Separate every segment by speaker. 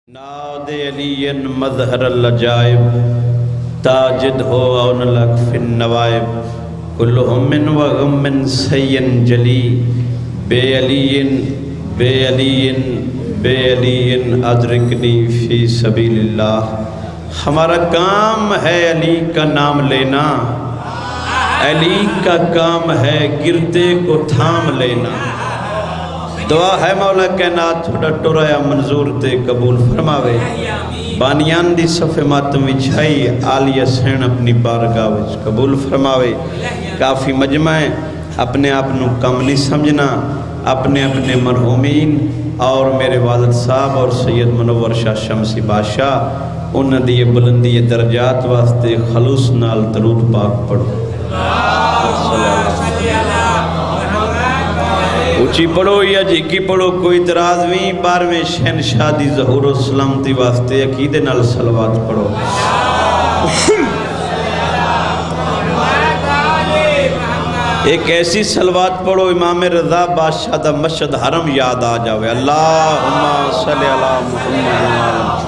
Speaker 1: ناد علی مظہر العجائب تاجد ہو اون لک فی النوائب کلہم من وغم من سین جلی بے علی بے علی بے علی ادرکنی فی سبیل اللہ۔ ہمارا کام ہے علی کا نام لینا، علی کا کام ہے گرتے کو تھام لینا۔ دعا ہے مولا کائنات تھوڑا ٹورایا منظور تے قبول فرماوے، بانیان دی صفحے ماتم وچھائی آلیہ سین اپنی بارگاہ وچ قبول فرماوے۔ کافی مجمع ہے، اپنے اپنو کم نہیں سمجھنا، اپنے اپنے مرحومین اور میرے والد صاحب اور سید منور شاہ شمسی بادشاہ انہاں دی بلندی درجات واسطے خلوص نال درود پاک پڑھو۔ اچھی پڑھو یا جھکی پڑھو، کوئی اعتراض نہیں۔ 12ویں شہنشاہ دی ظہور و سلامتی واسطے عقیدے نال صلوات پڑھو۔ ایک ایسی صلوات پڑھو امام رضا بادشاہ دا مشہد حرم یاد آ جاوے۔ اللہم صلی علی محمد۔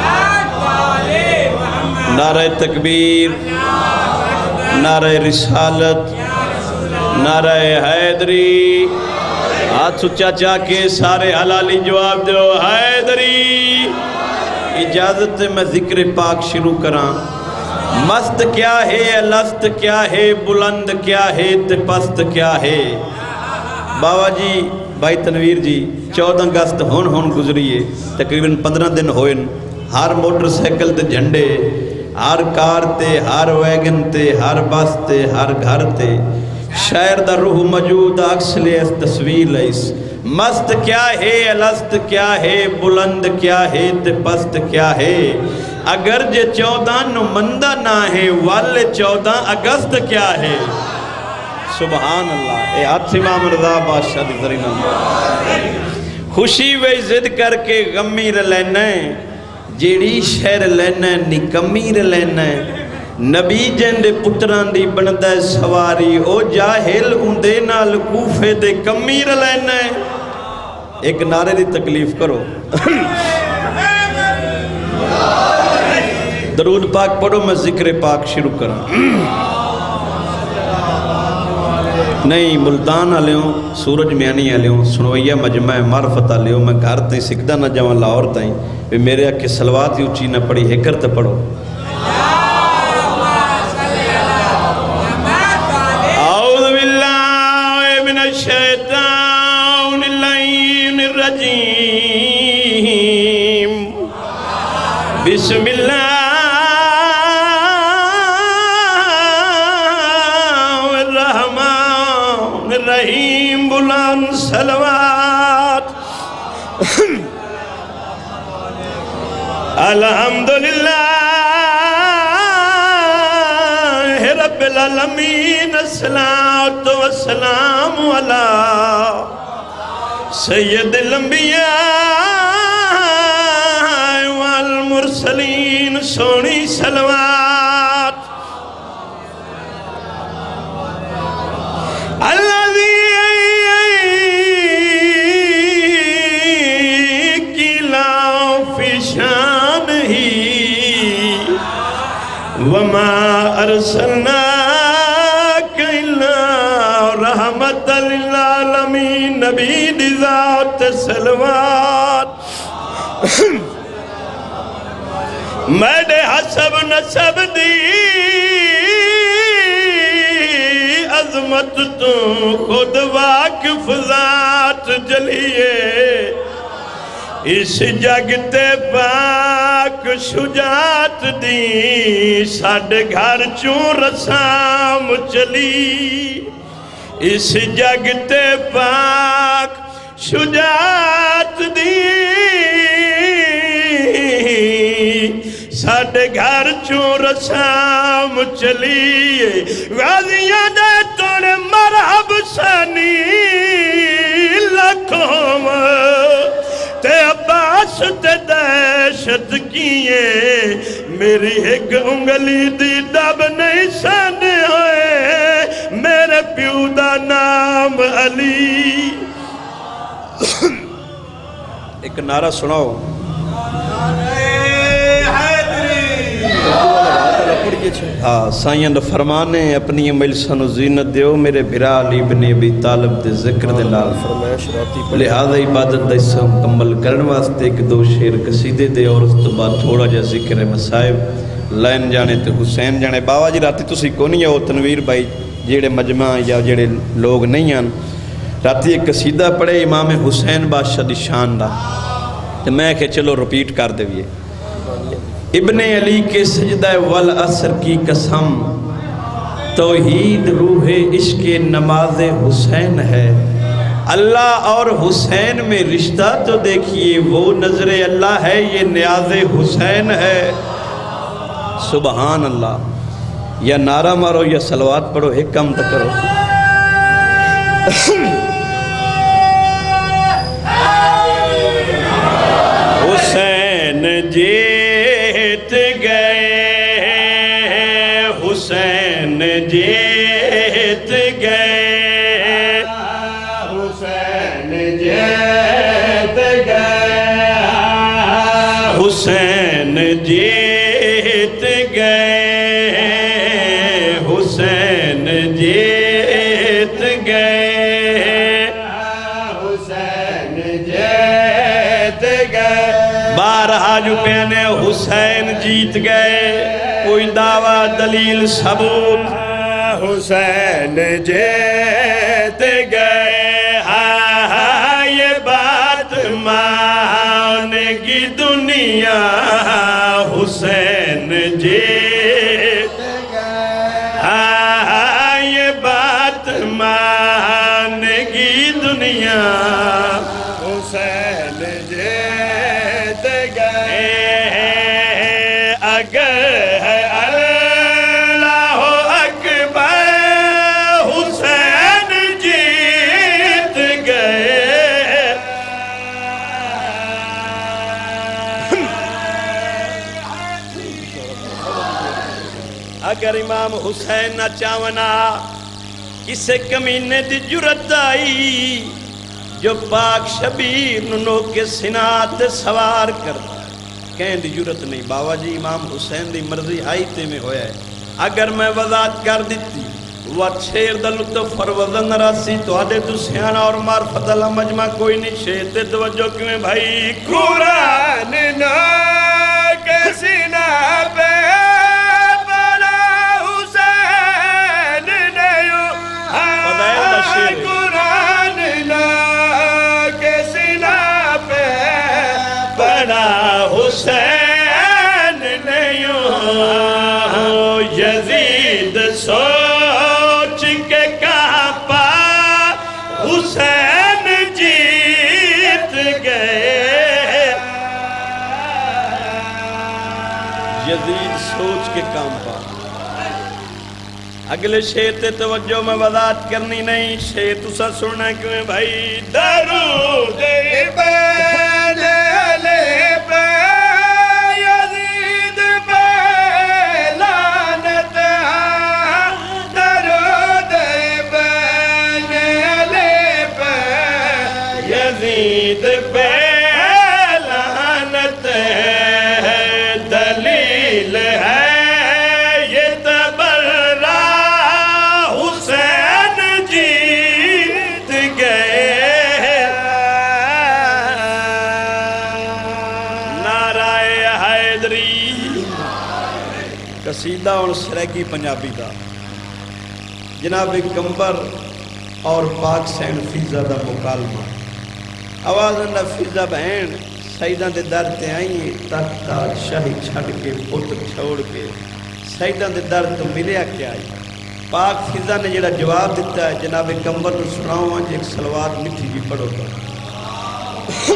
Speaker 1: نعرہ تکبیر، نعرہ رسالت، نعرہ حیدری، ہاتھ سچا چاہ کے سارے حلالی جواب دو حیدری۔ اجازت میں ذکر پاک شروع کراں۔ مست کیا ہے، لست کیا ہے، بلند کیا ہے، پست کیا ہے۔ بابا جی بھائی تنویر جی 14 اگست ہون گزریے، تقریباً 15 دن ہوئے۔ ہر موٹر سائیکل تے جھنڈے، ہر کار تے، ہر ویگن تے، ہر بس تے، ہر گھر تے شاعر دا روح موجود عکس لے اس تصویر لئیس۔ مست کیا ہے، لست کیا ہے، بلند کیا ہے، پست کیا ہے۔ اگر جے 14 نمندہ نہ ہے، والے 14 اگست کیا ہے۔ سبحان اللہ۔ اے ہاتھ امام رضا بادشاہ دی ذریعہ خوشی وے زد کر کے غمی رلینے، جیڑی شہر لینے نکمی رلینے۔ نبی جندے پتران دی بندہ سواری، او جاہل اندے نال کوفے دے کمی رلینے۔ ایک نعرے دی تکلیف کرو۔ درود پاک پڑھو، میں ذکر پاک شروع کروں۔ نہیں ملتان آلیوں، سورج میانی آلیوں، سنویہ مجمع معرفت آلیوں، میں گھر تائیں سکدہ نہ جاؤں لاہور تائیں، میرے اکھے سلوات ہی اچھی نہ پڑھی، ہکر تے پڑھو۔ الشیطان اللعین الرجیم بسم اللہ الرحمن الرحیم بلند صلوات۔ الحمدللہ رب العالمین، الصلاۃ والسلام علی سید الانبیاء والمرسلین۔ سونی صلوات۔ الذی قیلا فی شانہ وما ارسلناک الا رحمت للعالمین۔ نبی دی ذات صلوات۔ میڈے حسب نسب دی عظمت تو خود واقف ذات جلیے۔ اس جگتے پاک شجاعت دی ساڑھے گھر چون رسام چلی۔ اس جگتے پاک شجاعت دی ساڑھے گھر چون رسام چلی۔ غازیاں دے توڑے مرحب سانی لکھوں تے عباس تے دہشت کیے، میری ایک انگلی دی دب نہیں سنے ہوئے، میرے پیو دا نام علی۔ ایک نعرہ سناؤ۔ سائیں دا فرمانے اپنی مجلساں زینت دیو میرے بھرا علی بن ابی طالب دے ذکر دے نال لہذا عبادت دا حصہ مکمل کرن واسطے ایک دو شعر قصیدے دے اور اس تو بعد تھوڑا جا ذکر مصائب لائن جانے تے حسین جانے باوا جی راتی تسی کونی ہو تنویر بھائی جیڑے مجمع یا جیڑے لوگ نہیں ہیں راتی ایک قصیدہ پڑھے امام حسین بادشاہ دی شان دا تو میں کہ چلو رپیٹ کر دیئے ابن علی کے سجدہ والعصر کی قسم توحید روح عشق نماز حسین ہے اللہ اور حسین میں رشتہ تو دیکھیے وہ نظر اللہ ہے یہ نیاز حسین ہے سبحان اللہ یا نعرہ مارو یا صلوات پڑھو ایک کم تک کرو حسین جیت گئے حسین جیت گئے حسین جیت گئے حسین جیت گئے حسین جیت گئے حسین جیت گئے بارہا جو کہنے حسین جیت گئے کوئی دعویٰ دلیل ثبوت حسین جیت گئے ہاں یہ بات مانے گی دنیا حسین جیت گئے ہاں یہ بات مانے گی دنیا حسین جیت گئے اگر ہے اللہ اکبر حسین جیت گئے اگر امام حسین نہ چاونا کسے کمینے دی جرت آئی جو پاک شبیر ننو کے سنات سوار کر کہیں دی جرت نہیں باوا جی امام حسین دی مرضی آئی تے میں ہویا ہے اگر میں وضاحت کر دیتی وہ شیر دا لطف اور وزن راسی تو آدھے تو سیانہ اور معرفت اللہ مجمع کوئی نہیں شیر تے توجہ کیوں بھائی قرآن نا کسی نا پہ بلا حسین نیو قرآن نا کسی نا پہ بلا حسین نیو یزید سوچ کے کہاں پا حسین جیت گئے یزید سوچ کے کام پا اگلے شیر تے توجہ میں وضاحت کرنی نہیں شیر تسا سننا کیوں بھائی درود ابن علی پہ یزید پہ لعنت ہے درود ابن علی پہ یزید پہ لعنت ہے دلیل ہے یہ تبرہ حسین جیت گئے نعرہ حیدری قصیدہ اور سریکی پنجابی دا جناب کمبر اور پاک سین فیضہ دا مکالمہ آواز اندہ فیضہ بہن سیدان دے در تے آئیے تخت تاج شاہی چھڑ کے پتر چھوڑ کے سیدان دے در تو ملیا کیا آئی پاک فیضہ نے جڑا جواب دیتا ہے جناب کمبر نے سناؤں آج ایک سلوات مٹھی بھی پڑھو گا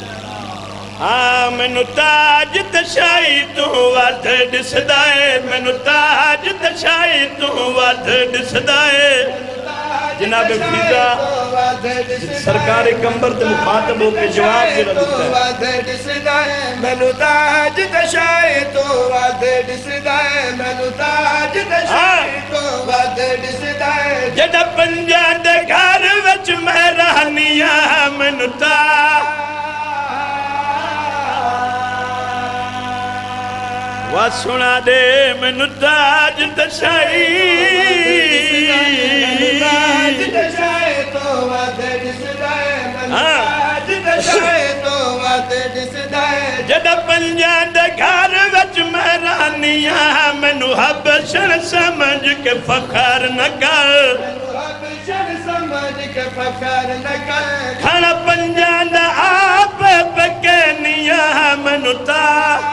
Speaker 1: مینو تاج تشائی تو ود ڈسدائے مینو تاج تشائی تو ود ڈسدائے جناب فیضہ سرکار کمبر تے مخاطب ہو کے جواب دیتا ہے
Speaker 2: مینو تاج تشائی تو ود ڈسدائے مینو تاج تشائی تو ود ڈسدائے
Speaker 1: جڑا پنجا دے گھر وچ میں رہنیاں مینو تاج وا سنا دے مینوں تاج تشائی
Speaker 2: تاج تشائی تو ود دسدا ہے تاج تشائی تو ود دسدا ہے
Speaker 1: جدا پنجاں دے گھر وچ مہرانیاں مینوں حبشن سمجھ کے فخر نہ کر
Speaker 2: حبشن سمجھ کے فخر نہ کر
Speaker 1: کھانا پنجاں دا آپ پکینیاں مینوں تا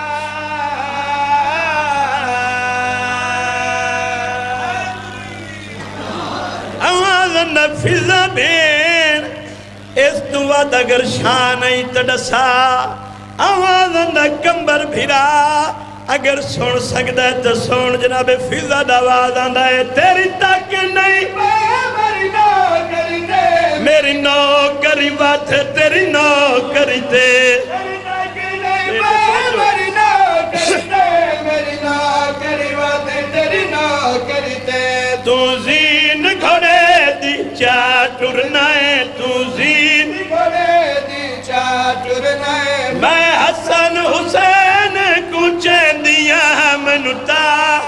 Speaker 1: آواز نفذہ بین اس تو وعد اگر شان ای تڑسا آواز نہ کمبر بھیرا اگر سن سکتا ہے تو سن جناب فضا آواز آندا ہے تیری تک نہیں میری نوکری بات ہے تیری نوکری تے تو زین گھوڑے دی چاٹرنا ہے تو زین
Speaker 2: گھوڑے دی چاٹرنا ہے
Speaker 1: میں حسن حسین کو چین دیا منتا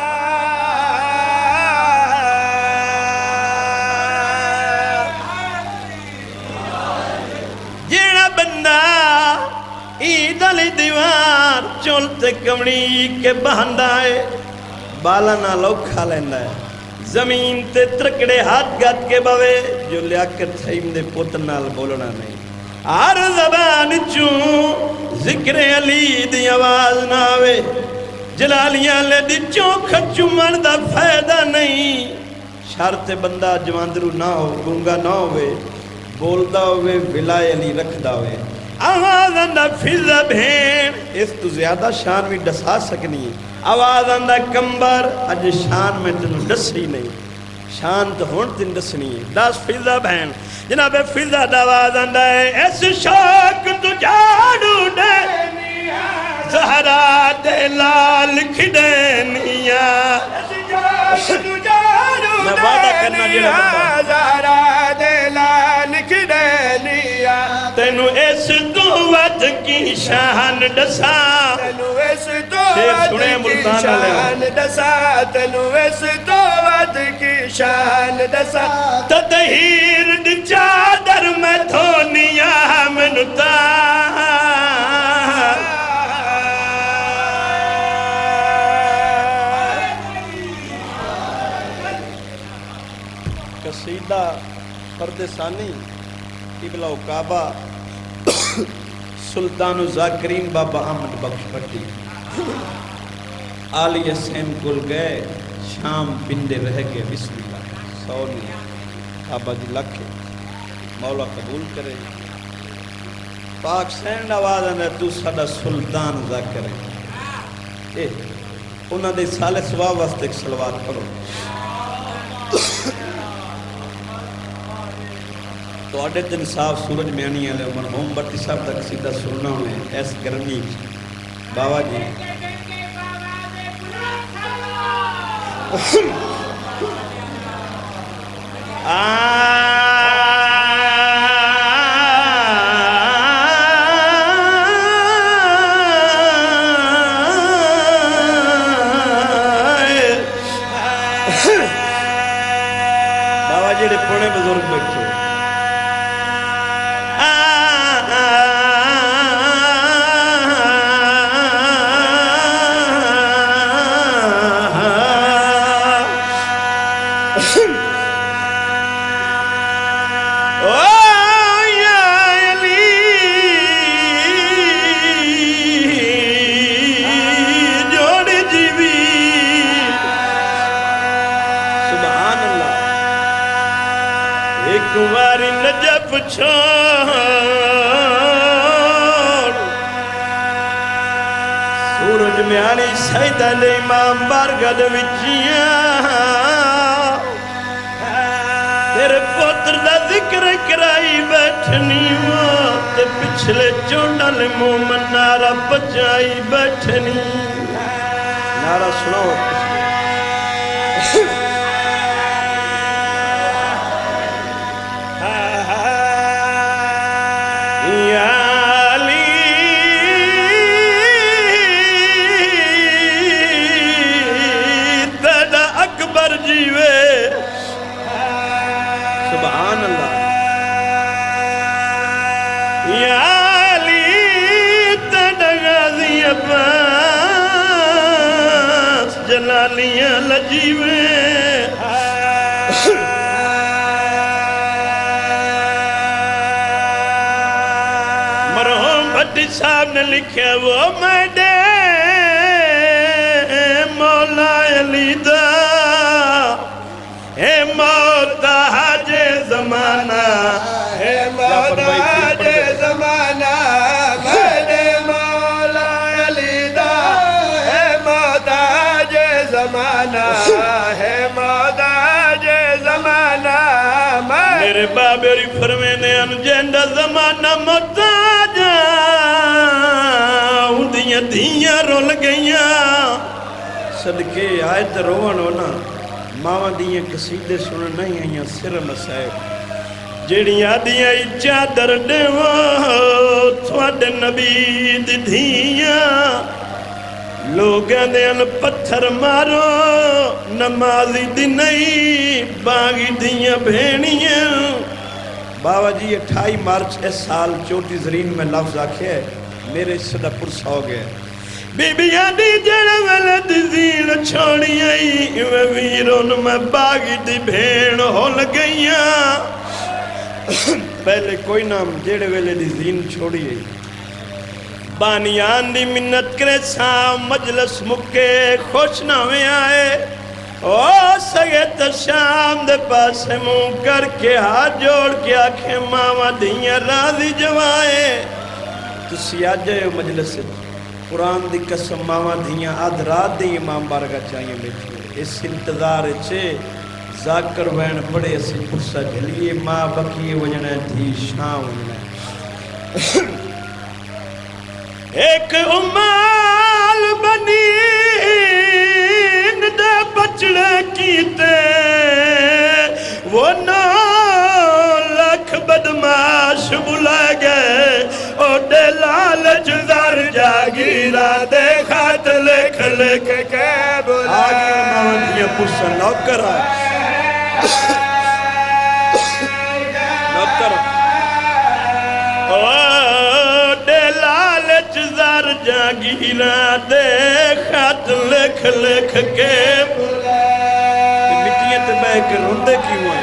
Speaker 1: جیڑا بندہ عید علی دیوار چولتے کمڑی کے بہندہ ہے بالا نہ لوکھا لیندہ ہے زمین تے ترکڑے ہاتھ گات کے بوے جو لیاکت تھیم دے پوتن نال بولنا نہیں ہر زبان چون ذکر علی دی آواز نہ آوے جلالیاں لے دی چوکھ چومن دا فائدہ نہیں شرط بندہ جواندرو نہ ہو گونگا نہ ہوئے بولدا ہوئے ولائے علی رکھدا ہوئے آواز اندہ فضا بھین اس تو زیادہ شان بھی ڈسا سکنی ہے آواز اندہ کمبر اج شان میں تنو ڈسی نہیں شان تو ہون تن ڈسنی ہے دس فضا بہن جناب فضا آواز اندہ ہے اس شوق تو جاڑو دے زہرا دے لال کھڑینیا میں وعدہ کرنا جنہ بندہ
Speaker 2: زہرا دے لال کھڑینیا
Speaker 1: تینو اس دوت کی شان ڈسا
Speaker 2: تینو اس دوت کی شان ڈسا تینو اس دوت کی شان ڈسا
Speaker 1: تطہیر دی چادر میں دھونیا منتا قصیدہ فرد ثانی قبلہ و کعبہ سلطان و ذاکرین بابا احمد بخش پٹی آلی حسین گل گئے شام پندے رہ گئے بسم اللہ سونی کعبہ دی لکھے مولا قبول کرے پاک سینڈ آواز ہے تو ساڑا سلطان ذاکر ہے انہاں دے سالے سوا واسطے ایک سلوات پڑھو تو آڈے دن صاحب سورج میانی علیہ مرحوم بٹی صاحب تک سیدھا سننا ہوئے ایس گرمی بابا جی بابا جی پونے بزرگ بیٹھو کماری نجف چھوڑ سورج میں آنی سیدہ لے امام بارگد وچیاں تیرے پوتر دا ذکر کرائی بیٹھنی تے پچھلے چونڈا لے مومن نارا بچائی بیٹھنی نارا سنو جلالیاں لجیویں مرحوم بھٹی صاحب نے لکھا وہ میڈے مولا علی دا اے موتا حج زمانہ
Speaker 2: اے موتا حج زمانہ میڈے مولا علی دا اے موتا حج زمانہ اے موتا حج زمانہ
Speaker 1: میرے بابری فرمینے انجیندہ زمانہ محتاجہ اندیاں دیاں رول گئیاں صدقے آیت روان ہونا ماں دیاں قصیدے سنن نہیں آئیاں سر مسائب جیڑیاں دیاں چادر دیواں تھوڑے نبی دی دیاں لوگاں دیاں پتھر مارو نمازی دی نہیں باغی دیاں بھینیاں بابا جی 28 مارچ اس سال چوٹی زرین میں لفظ آکھے ہے میرے صدا پرسا ہو گئے بی بیاں دی جڑے والے دی زین چھوڑی آئی ویرون میں باغی دی بھین ہو لگئیاں پہلے کوئی نام جڑے والے دی زین چھوڑی آئی بانیان دی منت کرے سام مجلس مکے خوش نہ ہوئے آئے او سگت شام دے پاسے منہ کر کے ہاتھ جوڑ کے آنکھیں ماما دیاں راضی جوائے تسی آج جائے مجلس قرآن دی قسم ماما دیاں آدھ رات دی امام بارگاہ چاہیے بیٹھے اس انتظار چھے ذاکر بین پڑے اسی پرسا جھلیے ماں بکی وجنہ تھی شام وجنہ ایک امال بنین دے بچڑے کیتے وہ 9 لاکھ بدماش بلائے گئے او دے لالچ در جاگیرہ دے خط لکھ لکھ کے بلائے آگے ماں دیا پرسا نوکر آئے نوکر جاگیرہ دے خط لکھ لکھ کے مٹیاں تے بہ کے روندے کیوں ہیں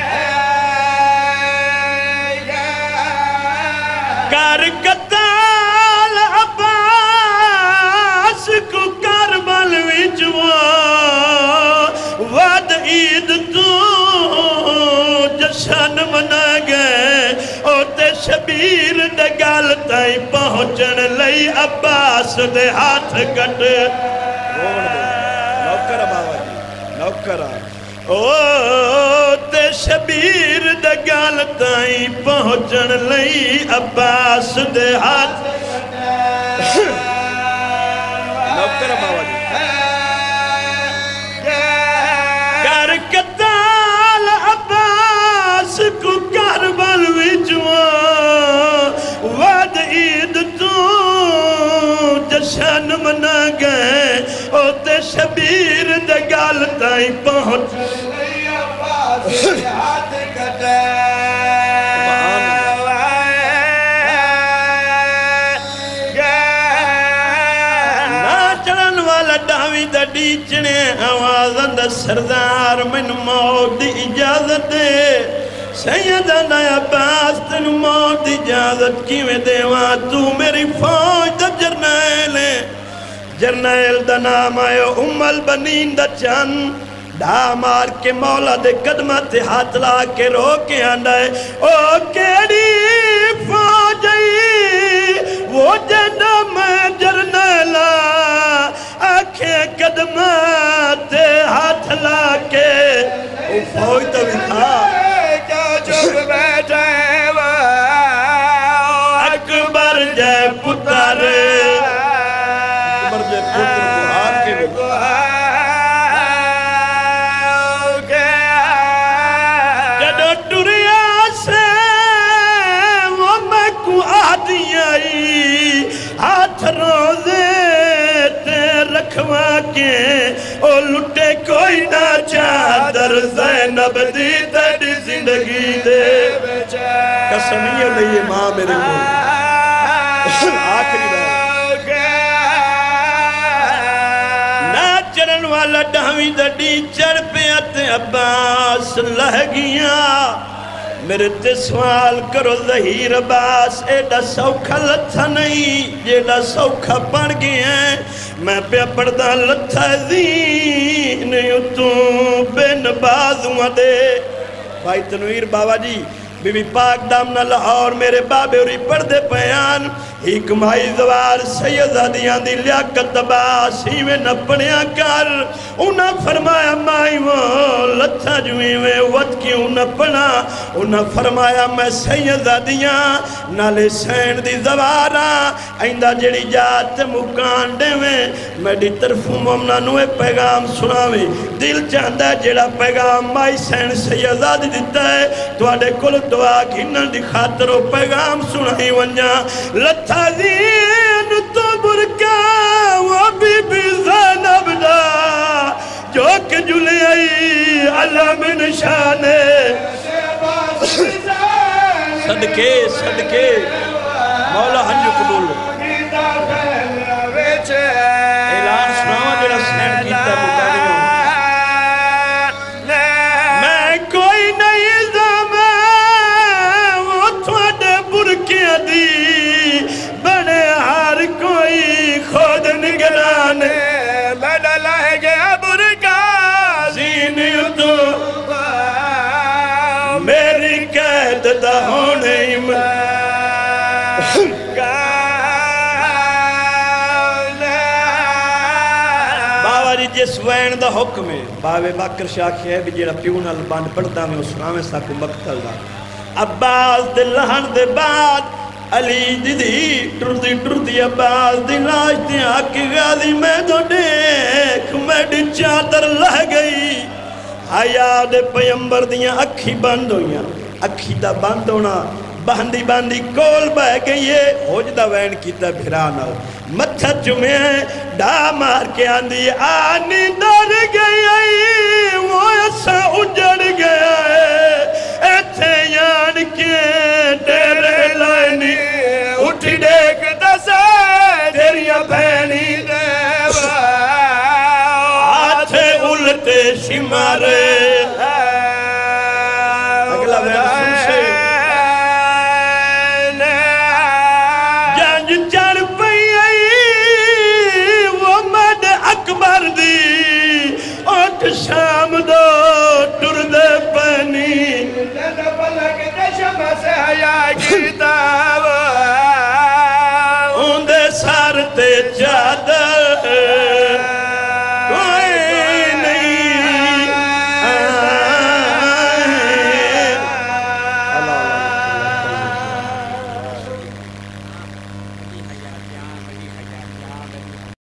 Speaker 1: کر قتال عباس کو کربل وچ وعد عید تو جشن منا گئے او تے شبیر دے گل تائیں پہنچن لئی عباس دے ہاتھ کٹ نوکر بابا جی نوکر او تے شبیر دے گل تائیں پہنچن لئی عباس دے ہاتھ نوکر بابا جی کر قتال عباس کو کربل وعد عید تو جشن منا گئے او تے شبیر دے گل تائیں پہنچ
Speaker 2: ہاتھ کٹے
Speaker 1: نا چڑھن والا ڈاوی دا ڈیچنے آوازن دا سردار من موت دی اجازت دے سیدنا عباس تن موت اجازت کیویں دیواں تو میری فوج دا جرنیل ہے جرنیل دا نام آئے ام البنین دا چند ڈھا مار کے مولا دے قدمہ تے ہاتھ لا کے رو کے آنڈائے او کیڑی فوجی وہ جنہ میں جرنیلا آنکھیں قدمہ تے ہاتھ لا کے او فوج تو بھی تھا
Speaker 2: چپ بیٹھے
Speaker 1: اکبر جے پتر اکبر جے پتر کو ہاتھ کے جدو ٹریا سے وہ میں کو آدھی آئی ہاتھ روزے تے رکھوا کے او لٹے کوئی نہ چادر زینب دی تیری زندگی دے قسمیہ لئیے ماں میرے کو آخری بات نہ چرن مارن والا ڈھاویں دڑی چڑھ پیا تے عباس لہ گیا میرے تے سوال کرو ظہیر عباس ایڈا سوکھا لتھا نہیں جیڈا سوکھا پڑ گیا ہے میں پہ پڑھدا لتھا دین اتوں بن بازوں دے بھائی تنویر بابا جی بی بی پاک دامنا لاہور میرے بابے اوری پڑھ دے پیان ایک مائی زوار سیدہ دیاں دی لیاقت عباس ہی میں نپڑیاں کر انہاں فرمایا مائی وہ لتھا جوئی میں وقت کیوں نپڑا انہاں فرمایا میں سیدہ دیاں نالے سین دی زوارا آئندہ جڑی جات مکان دے میں دی طرفوں ممنہ نوے پیغام سناوے دل چاندہ جڑا پیغام مائی سین سیدہ دی دیتا ہے تو آڑے کل دعا گھنن دی خاطر و پیغام سنائی ونجا لتھا دین تو برکا وہ بی بی زینب دا جو کہ جلے آئی علم نشانے صدقے صدقے مولا ہنجو قبول اعلان سناوا جڑا سین کیتا مکانیوں میں کوئی نہیں زمان وہ تھوڑے برکیاں دی بڑے ہر کوئی خود نگرانے میڈا لائے گیا برکا زینی تو میری قید دا ہونے بابا جی جس وین دا حکم ہے باوے باکر شاکی ہے بھی جیڑا پیونہ البان پڑھتا میں اس نامے ساکو مقتل دا عباس دے لہن دے بعد علی دیدی ٹردی عباس دی لاش دی آکی غازی میں تو دیکھ میں دی چادر لہ گئی حیاء دے پیمبر دیاں اکھی بند ہویاں اکھی دا بند ہونا باندی کول بہ گئی ہے ہوجدہ وین کیتا بھرانا متھا چمیں ڈا مار کے آندی آنی در گئی وہ ایسا اجڑ گیا ہے ایتھے یان کے تیرے لائنی اٹھی دیکھ دسے تیریاں بھینی دیوا آتھے الٹے شمارے اگلا وین سن سے شام دو ٹر دے پانی پلک دے شمع سے حیاء کی